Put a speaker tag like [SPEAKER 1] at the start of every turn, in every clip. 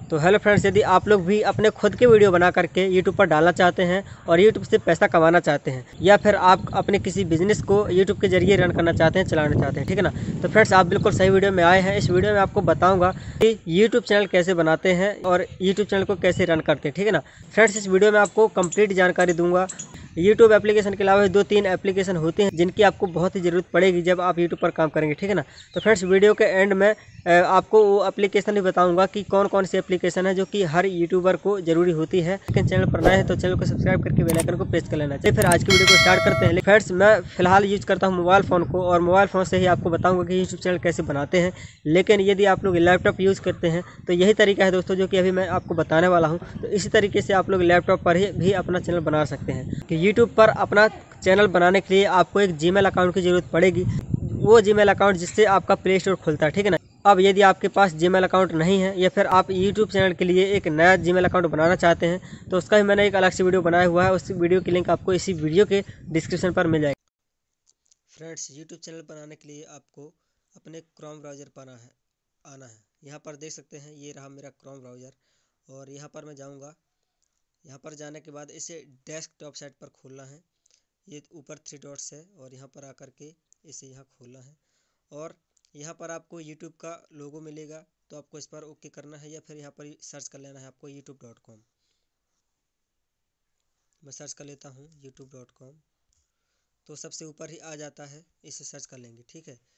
[SPEAKER 1] तो hello friends, यदि आप लोग भी अपने खुद के वीडियो बना करके यूट्यूब पर डालना चाहते हैं और यूट्यूब से पैसा कमाना चाहते हैं, या फिर आप अपने किसी बिजनेस को यूट्यूब के जरिए रन करना चाहते हैं, चलाना चाहते हैं, ठीक है ना। तो फ्रेंड्स, आप बिल्कुल सही वीडियो में आए हैं। इस वीडियो में आपको बताऊंगा कि यूट्यूब चैनल कैसे बनाते हैं और यूट्यूब चैनल को कैसे रन करते हैं, ठीक है ना। फ्रेंड्स, इस वीडियो में आपको कंप्लीट जानकारी दूंगा। यूट्यूब एप्लीकेशन के अलावा 2-3 एप्लीकेशन होते हैं जिनकी आपको बहुत ही ज़रूरत पड़ेगी जब आप यूट्यूब पर काम करेंगे, ठीक है ना। तो फ्रेंड्स, वीडियो के एंड में आपको वो एप्लीकेशन भी बताऊंगा कि कौन कौन सी एप्लीकेशन है जो कि हर यूट्यूबर को जरूरी होती है। लेकिन चैनल पर नए हैं तो चैनल को सब्सक्राइब करके बेल आइकन को प्रेस कर लेना चाहिए। फिर आज की वीडियो को स्टार्ट करते हैं। फ्रेंड्स, मैं फिलहाल यूज करता हूँ मोबाइल फ़ोन को, और मोबाइल फ़ोन से ही आपको बताऊँगा कि यूट्यूब चैनल कैसे बनाते हैं। लेकिन यदि आप लोग लैपटॉप यूज़ करते हैं तो यही तरीका है दोस्तों जो कि अभी मैं आपको बताने वाला हूँ। तो इसी तरीके से आप लोग लैपटॉप पर ही भी अपना चैनल बना सकते हैं। कि यूट्यूब पर अपना चैनल बनाने के लिए आपको एक जीमेल अकाउंट की ज़रूरत पड़ेगी। वो जीमेल अकाउंट जिससे आपका प्ले स्टोर खुलता है, ठीक है ना। अब यदि आपके पास जीमेल अकाउंट नहीं है या फिर आप यूट्यूब चैनल के लिए एक नया जीमेल अकाउंट बनाना चाहते हैं तो उसका भी मैंने एक अलग से वीडियो बनाया हुआ है। उस वीडियो की लिंक आपको इसी वीडियो के डिस्क्रिप्शन पर मिल जाएगी। फ्रेंड्स, यूट्यूब चैनल बनाने के लिए आपको अपने क्रोम ब्राउज़र पर आना है। यहाँ पर देख सकते हैं, ये रहा मेरा क्रोम ब्राउज़र, और यहाँ पर मैं जाऊँगा। यहाँ पर जाने के बाद इसे डेस्कटॉप साइट पर खोलना है। ये ऊपर 3 डॉट्स है और यहाँ पर आकर के इसे यहाँ खोलना है, और यहाँ पर आपको YouTube का लोगो मिलेगा। तो आपको इस पर ओके करना है, या फिर यहाँ पर सर्च कर लेना है आपको youtube.com। मैं सर्च कर लेता हूँ youtube.com, तो सबसे ऊपर ही आ जाता है, इसे सर्च कर लेंगे, ठीक है।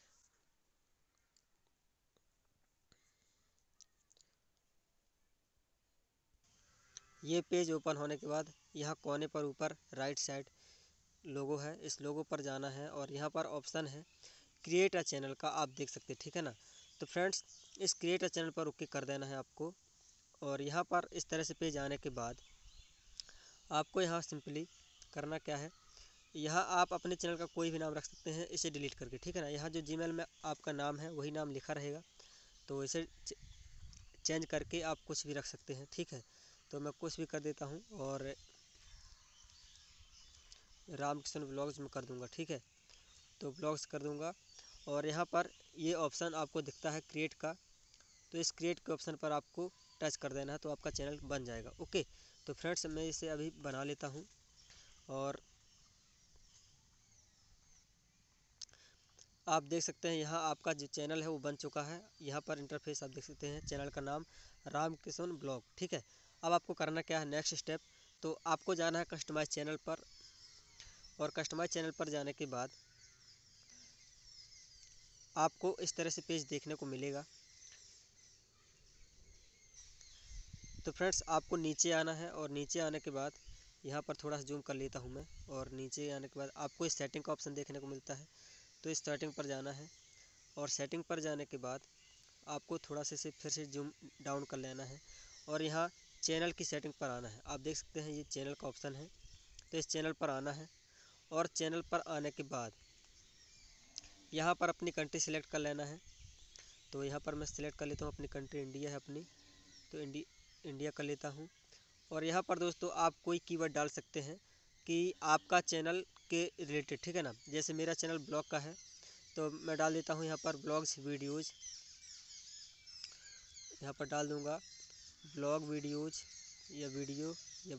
[SPEAKER 1] ये पेज ओपन होने के बाद यहाँ कोने पर ऊपर राइट साइड लोगो है, इस लोगो पर जाना है, और यहाँ पर ऑप्शन है क्रिएट अ चैनल का, आप देख सकते हैं, ठीक है ना। तो फ्रेंड्स, इस क्रिएट अ चैनल पर ओके कर देना है आपको। और यहाँ पर इस तरह से पेज आने के बाद आपको यहाँ सिंपली करना क्या है, यहाँ आप अपने चैनल का कोई भी नाम रख सकते हैं इसे डिलीट करके, ठीक है ना। यहाँ जो जीमेल में आपका नाम है वही नाम लिखा रहेगा, तो इसे चेंज करके आप कुछ भी रख सकते हैं, ठीक है। तो मैं कुछ भी कर देता हूँ, और रामकिशन ब्लॉग्स में कर दूँगा, ठीक है। तो ब्लॉग्स कर दूँगा, और यहाँ पर ये ऑप्शन आपको दिखता है क्रिएट का, तो इस क्रिएट के ऑप्शन पर आपको टच कर देना है, तो आपका चैनल बन जाएगा। ओके, तो फ्रेंड्स, मैं इसे अभी बना लेता हूँ, और आप देख सकते हैं यहाँ आपका जो चैनल है वो बन चुका है। यहाँ पर इंटरफेस आप देख सकते हैं, चैनल का नाम रामकिशन ब्लॉग, ठीक है। अब आपको करना क्या है, नेक्स्ट स्टेप, तो आपको जाना है कस्टमाइज चैनल पर, और कस्टमाइज चैनल पर जाने के बाद आपको इस तरह से पेज देखने को मिलेगा। तो फ्रेंड्स, आपको नीचे आना है, और नीचे आने के बाद यहाँ पर थोड़ा सा जूम कर लेता हूँ मैं, और नीचे आने के बाद आपको इस सेटिंग का ऑप्शन देखने को मिलता है। तो इस सेटिंग पर जाना है, और सेटिंग पर जाने के बाद आपको थोड़ा सा फिर से जूम डाउन कर लेना है, और यहाँ चैनल की सेटिंग पर आना है। आप देख सकते हैं ये चैनल का ऑप्शन है, तो इस चैनल पर आना है, और चैनल पर आने के बाद यहाँ पर अपनी कंट्री सेलेक्ट कर लेना है। तो यहाँ पर मैं सिलेक्ट कर लेता हूँ अपनी कंट्री, इंडिया है अपनी, तो इंडिया कर लेता हूँ। और यहाँ पर दोस्तों आप कोई कीवर्ड डाल सकते हैं कि आपका चैनल के रिलेटेड, ठीक है ना। जैसे मेरा चैनल ब्लॉग का है, तो मैं डाल देता हूँ यहाँ पर ब्लॉग्स वीडियोज़, यहाँ पर डाल दूँगा ब्लॉग वीडियोज़, या वीडियो, या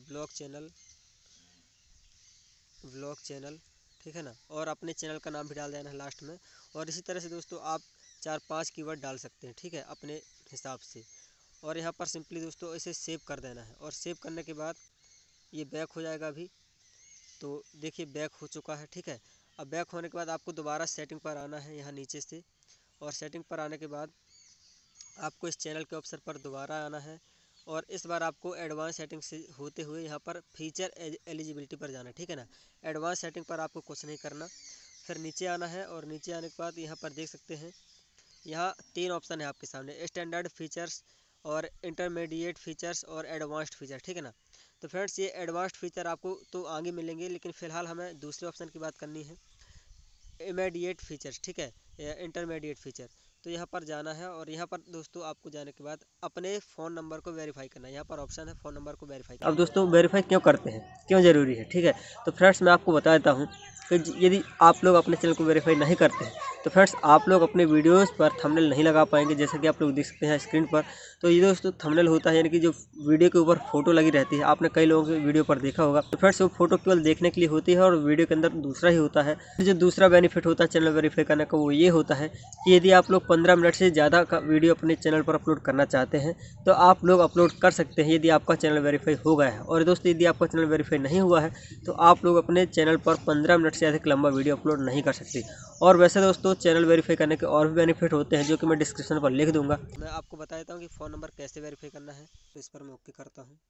[SPEAKER 1] ब्लॉग चैनल, ठीक है ना। और अपने चैनल का नाम भी डाल देना है लास्ट में। और इसी तरह से दोस्तों आप 4-5 कीवर्ड डाल सकते हैं, ठीक है, अपने हिसाब से। और यहाँ पर सिंपली दोस्तों इसे सेव कर देना है, और सेव करने के बाद ये बैक हो जाएगा अभी। तो देखिए बैक हो चुका है, ठीक है। अब बैक होने के बाद आपको दोबारा सेटिंग पर आना है यहाँ नीचे से, और सेटिंग पर आने के बाद आपको इस चैनल के ऑप्शन पर दोबारा आना है, और इस बार आपको एडवांस सेटिंग से होते हुए यहाँ पर फीचर एलिजिबिलिटी पर जाना है, ठीक है ना। एडवांस सेटिंग पर आपको कुछ नहीं करना, फिर नीचे आना है, और नीचे आने के बाद यहाँ पर देख सकते हैं यहाँ 3 ऑप्शन है आपके सामने, स्टैंडर्ड फीचर्स, और इंटरमीडिएट फीचर्स, और एडवांस्ड फीचर, ठीक है ना। तो फ्रेंड्स, ये एडवांस्ड फीचर आपको तो आगे मिलेंगे, लेकिन फ़िलहाल हमें दूसरे ऑप्शन की बात करनी है, इमीडिएट फीचर्स, ठीक है, या इंटरमीडिएट फीचर। तो यहाँ पर जाना है, और यहाँ पर दोस्तों आपको जाने के बाद अपने फ़ोन नंबर को वेरीफाई करना है। यहाँ पर ऑप्शन है फ़ोन नंबर को वेरीफाई। अब दोस्तों वेरीफाई क्यों करते हैं, क्यों ज़रूरी है, ठीक है। तो फ्रेंड्स, मैं आपको बता देता हूँ कि यदि आप लोग अपने चैनल को वेरीफाई नहीं करते हैं तो फ्रेंड्स आप लोग अपने वीडियोस पर थंबनेल नहीं लगा पाएंगे, जैसे कि आप लोग देख सकते हैं स्क्रीन पर। तो ये दोस्तों थंबनेल होता है, यानी कि जो वीडियो के ऊपर फोटो लगी रहती है, आपने कई लोगों के वीडियो पर देखा होगा। तो फ्रेंड्स वो फोटो केवल देखने के लिए होती है और वीडियो के अंदर दूसरा ही होता है। जो दूसरा बेनिफिट होता है चैनल वेरीफाई करने का, वो ये होता है कि यदि आप लोग 15 मिनट से ज़्यादा का वीडियो अपने चैनल पर अपलोड करना चाहते हैं तो आप लोग अपलोड कर सकते हैं, यदि आपका चैनल वेरीफाई हो गया है। और दोस्तों यदि आपका चैनल वेरीफाई नहीं हुआ है तो आप लोग अपने चैनल पर 15 मिनट से अधिक लंबा वीडियो अपलोड नहीं कर सकते। और वैसे दोस्तों चैनल वेरीफाई करने के और भी बेनिफिट होते हैं, जो कि मैं डिस्क्रिप्शन पर लिख दूंगा। मैं आपको बता देता हूँ कि फ़ोन नंबर कैसे वेरीफाई करना है। तो इस पर मैं ओके करता हूँ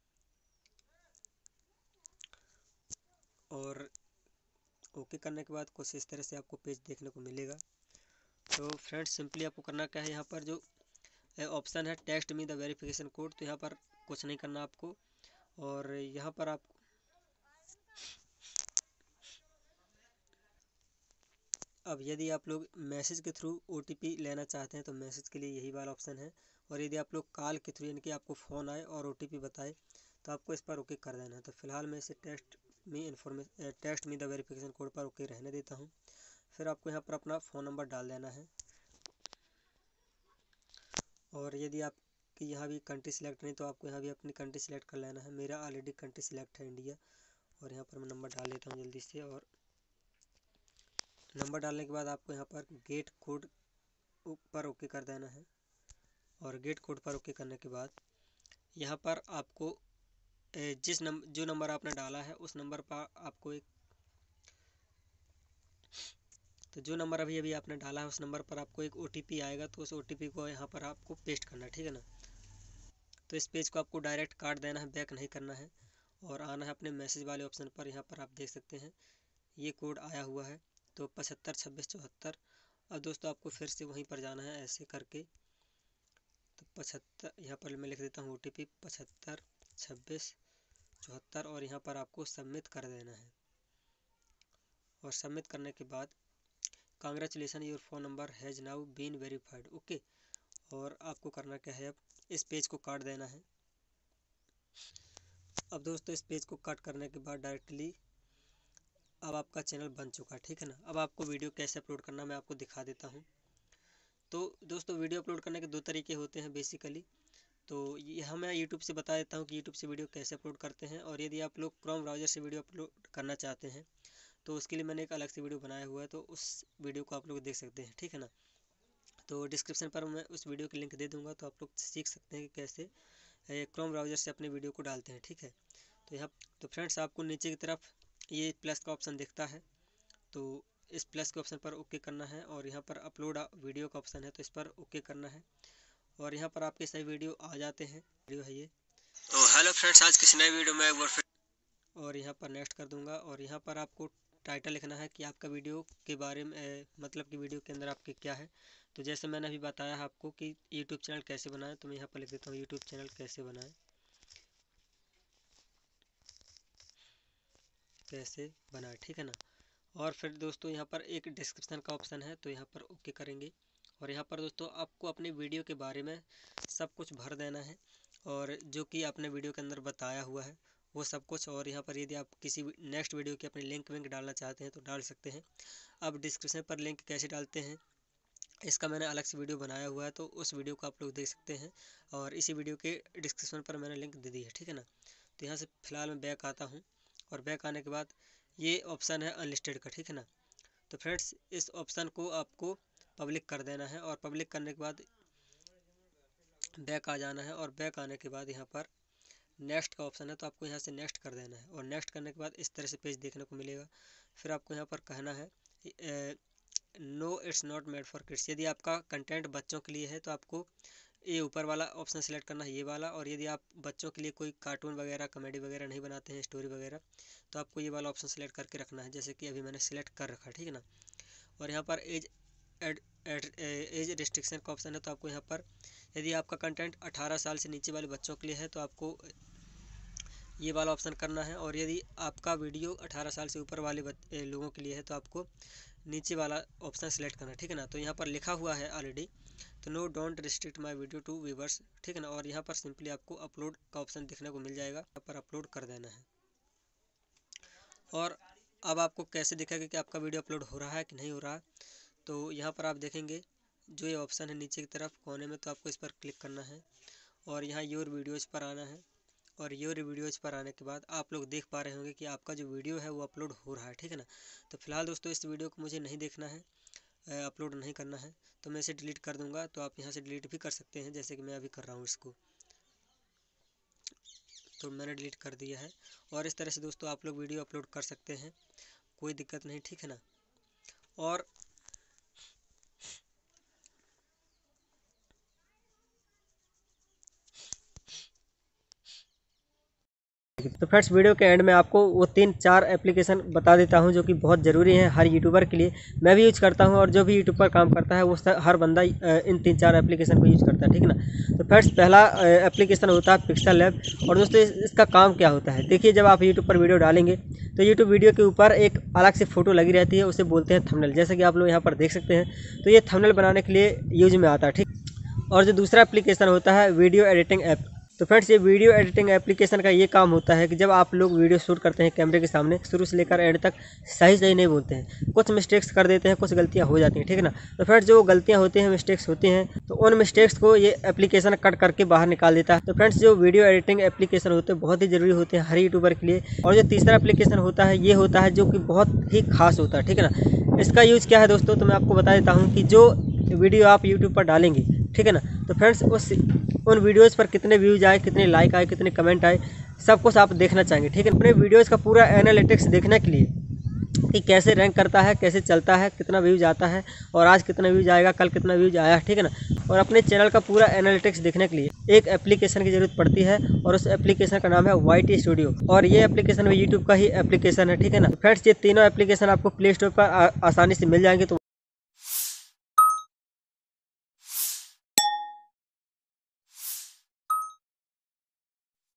[SPEAKER 1] और ओके करने के बाद कुछ इस तरह से आपको पेज देखने को मिलेगा। तो फ्रेंड्स सिंपली आपको करना क्या है, यहाँ पर जो ऑप्शन है text me the verification code, तो यहाँ पर कुछ नहीं करना आपको। और यहाँ पर आप अब यदि आप लोग मैसेज के थ्रू OTP लेना चाहते हैं तो मैसेज के लिए यही वाला ऑप्शन है। और यदि आप लोग कॉल के थ्रू, यानी कि आपको फ़ोन आए और OTP बताए, तो आपको इस पर ओके कर देना है। तो फिलहाल मैं इसे text me the verification code पर ओके रहने देता हूँ। फिर आपको यहाँ पर अपना फ़ोन नंबर डाल देना है। और यदि आपकी यहाँ भी कंट्री सिलेक्ट नहीं तो आपको यहाँ भी अपनी कंट्री सिलेक्ट कर लेना है। मेरा ऑलरेडी कंट्री सिलेक्ट है इंडिया। और यहाँ पर मैं नंबर डाल देता हूँ जल्दी से। और नंबर डालने के बाद आपको यहाँ पर गेट कोड पर ओके कर देना है। और गेट कोड पर ओके करने के बाद यहाँ पर आपको जो नंबर आपने डाला है उस नंबर पर आपको जो नंबर अभी आपने डाला है उस नंबर पर आपको एक OTP आएगा। तो उस OTP को यहाँ पर आपको पेस्ट करना है, ठीक है ना। तो इस पेज को आपको डायरेक्ट काट देना है, बैक नहीं करना है और आना है अपने मैसेज वाले ऑप्शन पर। यहाँ पर आप देख सकते हैं ये कोड आया हुआ है, तो 75 26 74। अब दोस्तों आपको फिर से वहीं पर जाना है ऐसे करके। तो 75 यहाँ पर मैं लिख देता हूँ OTP 75 26 74 और यहाँ पर आपको सबमिट कर देना है। और सबमिट करने के बाद congratulation your phone number has now been verified, okay. और आपको करना क्या है, अब इस पेज को काट देना है। अब दोस्तों इस पेज को कट करने के बाद डायरेक्टली अब आपका चैनल बन चुका है, ठीक है ना। अब आपको वीडियो कैसे अपलोड करना मैं आपको दिखा देता हूँ। तो दोस्तों वीडियो अपलोड करने के दो तरीके होते हैं बेसिकली। तो यह मैं यूट्यूब से बता देता हूँ कि यूट्यूब से वीडियो कैसे अपलोड करते हैं। और यदि आप लोग क्रोम ब्राउज़र से वीडियो अपलोड करना चाहते हैं तो उसके लिए मैंने एक अलग से वीडियो बनाया हुआ है, तो उस वीडियो को आप लोग देख सकते हैं, ठीक है ना। तो डिस्क्रिप्शन पर मैं उस वीडियो की लिंक दे दूँगा, तो आप लोग सीख सकते हैं कि कैसे क्रोम ब्राउज़र से अपने वीडियो को डालते हैं, ठीक है। तो फ्रेंड्स आपको नीचे की तरफ ये प्लस का ऑप्शन दिखता है, तो इस प्लस के ऑप्शन पर ओके करना है। और यहाँ पर अपलोड वीडियो का ऑप्शन है, तो इस पर ओके करना है। और यहाँ पर आपके सही वीडियो आ जाते हैं, वीडियो है ये। तो हेलो फ्रेंड्स, आज किसी नए वीडियो में एक बार फिर और यहाँ पर नेक्स्ट कर दूंगा। और यहाँ पर आपको टाइटल लिखना है कि आपका वीडियो के बारे में मतलब कि वीडियो के अंदर आपके क्या है। तो जैसे मैंने अभी बताया है आपको कि यूट्यूब चैनल कैसे बनाएं, तो मैं यहाँ पर लिख देता हूँ यूट्यूब चैनल कैसे बनाएं, ठीक है ना। और फिर दोस्तों यहाँ पर एक डिस्क्रिप्शन का ऑप्शन है, तो यहाँ पर ओके करेंगे। और यहाँ पर दोस्तों आपको अपने वीडियो के बारे में सब कुछ भर देना है, और जो कि आपने वीडियो के अंदर बताया हुआ है वो सब कुछ। और यहाँ पर यदि आप किसी नेक्स्ट वीडियो की अपनी लिंक विंक डालना चाहते हैं तो डाल सकते हैं। अब डिस्क्रिप्शन पर लिंक कैसे डालते हैं इसका मैंने अलग से वीडियो बनाया हुआ है, तो उस वीडियो को आप लोग देख सकते हैं। और इसी वीडियो के डिस्क्रिप्शन पर मैंने लिंक दे दी है, ठीक है ना। तो यहाँ से फ़िलहाल मैं बैक आता हूँ। और बैक आने के बाद ये ऑप्शन है अनलिस्टेड का, ठीक है ना। तो फ्रेंड्स इस ऑप्शन को आपको पब्लिक कर देना है। और पब्लिक करने के बाद बैक आ जाना है। और बैक आने के बाद यहाँ पर नेक्स्ट का ऑप्शन है, तो आपको यहाँ से नेक्स्ट कर देना है। और नेक्स्ट करने के बाद इस तरह से पेज देखने को मिलेगा। फिर आपको यहाँ पर कहना है no it's not made for kids. यदि आपका कंटेंट बच्चों के लिए है तो आपको ये ऊपर वाला ऑप्शन सेलेक्ट करना है, ये वाला। और यदि आप बच्चों के लिए कोई कार्टून वगैरह कॉमेडी वगैरह नहीं बनाते हैं, स्टोरी वगैरह, तो आपको ये वाला ऑप्शन सेलेक्ट करके रखना है, जैसे कि अभी मैंने सेलेक्ट कर रखा है, ठीक है ना। और यहाँ पर एज रिस्ट्रिक्शन का ऑप्शन है, तो आपको यहाँ पर यदि आपका कंटेंट 18 साल से नीचे वाले बच्चों के लिए है तो आपको ये वाला ऑप्शन करना है। और यदि आपका वीडियो 18 साल से ऊपर वाले लोगों के लिए है तो आपको नीचे वाला ऑप्शन सेलेक्ट करना है, ठीक है ना। तो यहाँ पर लिखा हुआ है ऑलरेडी, तो no don't restrict my video to viewers, ठीक है ना। और यहाँ पर सिंपली आपको अपलोड का ऑप्शन दिखने को मिल जाएगा, यहाँ पर अपलोड कर देना है। और अब आपको कैसे दिखेगा कि आपका वीडियो अपलोड हो रहा है कि नहीं हो रहा है, तो यहाँ पर आप देखेंगे जो ये ऑप्शन है नीचे की तरफ कोने में, तो आपको इस पर क्लिक करना है और यहाँ योर वीडियोज़ पर आना है। और योर वीडियोज़ पर आने के बाद आप लोग देख पा रहे होंगे कि आपका जो वीडियो है वो अपलोड हो रहा है, ठीक है ना। तो फिलहाल दोस्तों इस वीडियो को मुझे नहीं देखना है, अपलोड नहीं करना है, तो मैं इसे डिलीट कर दूंगा। तो आप यहाँ से डिलीट भी कर सकते हैं, जैसे कि मैं अभी कर रहा हूँ इसको। तो मैंने डिलीट कर दिया है। और इस तरह से दोस्तों आप लोग वीडियो अपलोड कर सकते हैं, कोई दिक्कत नहीं, ठीक है ना। और तो फ्रेंड्स वीडियो के एंड में आपको वो 3-4 एप्लीकेशन बता देता हूं जो कि बहुत ज़रूरी हैं हर यूट्यूबर के लिए। मैं भी यूज़ करता हूं और जो भी यूट्यूब पर काम करता है वो हर बंदा इन 3-4 एप्लीकेशन को यूज़ करता है, ठीक है ना। तो फ्रेंड्स पहला एप्लीकेशन होता है पिक्सल लैब। और दोस्तों इसका काम क्या होता है, देखिए जब आप यूट्यूब पर वीडियो डालेंगे तो यूट्यूब वीडियो के ऊपर एक अलग से फ़ोटो लगी रहती है, उसे बोलते हैं थंबनेल, जैसा कि आप लोग यहाँ पर देख सकते हैं। तो ये थंबनेल बनाने के लिए यूज में आता है, ठीक। और जो दूसरा एप्लीकेशन होता है वीडियो एडिटिंग ऐप। तो फ्रेंड्स ये वीडियो एडिटिंग एप्लीकेशन का ये काम होता है कि जब आप लोग वीडियो शूट करते हैं कैमरे के सामने, शुरू से लेकर एंड तक सही नहीं बोलते हैं, कुछ मिस्टेक्स कर देते हैं, कुछ गलतियां हो जाती हैं, ठीक है ना। तो फ्रेंड्स जो गलतियां होती हैं, मिस्टेक्स होती हैं, तो उन मिस्टेक्स को ये एप्लीकेशन कट करके बाहर निकाल देता है। तो फ्रेंड्स जो वीडियो एडिटिंग एप्लीकेशन होते हैं बहुत ही ज़रूरी होते हैं हर यूट्यूबर के लिए। और जो तीसरा एप्लीकेशन होता है ये होता है जो कि बहुत ही खास होता है, ठीक है ना। इसका यूज़ क्या है दोस्तों, तो मैं आपको बता देता हूँ कि जो वीडियो आप यूट्यूब पर डालेंगे, ठीक है ना, तो फ्रेंड्स उन वीडियोज़ पर कितने व्यूज़ आए, कितने लाइक आए, कितने कमेंट आए, सब कुछ आप देखना चाहेंगे, ठीक है। अपने वीडियोज़ का पूरा एनालिटिक्स देखने के लिए कि कैसे रैंक करता है, कैसे चलता है, कितना व्यूज़ आता है और आज कितना व्यूज़ आएगा, कल कितना व्यूज़ आया, ठीक है ना। और अपने चैनल का पूरा एनालिटिक्स देखने के लिए एक एप्लीकेशन की ज़रूरत पड़ती है और उस एप्लीकेशन का नाम है YT स्टूडियो। और ये एप्लीकेशन भी यूट्यूब का ही एप्लीकेशन है, ठीक है ना। फ्रेंड्स ये तीनों एप्लीकेशन आपको प्ले स्टोर पर आसानी से मिल जाएंगे। तो